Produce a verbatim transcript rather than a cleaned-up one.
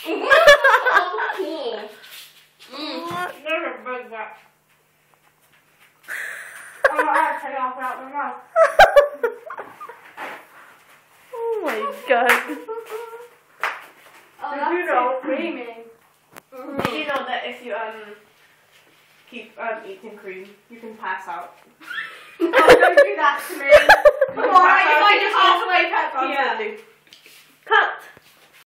Cool. Mm. There's a big one. Oh, I have to take off out my mouth. Oh my god. Oh, Did you that's know? so creamy. Mm-hmm. Did you know that if you um keep um eating cream, you can pass out? Oh, don't do that to me. You can Alright, pass if out I just halfway pepper. constantly.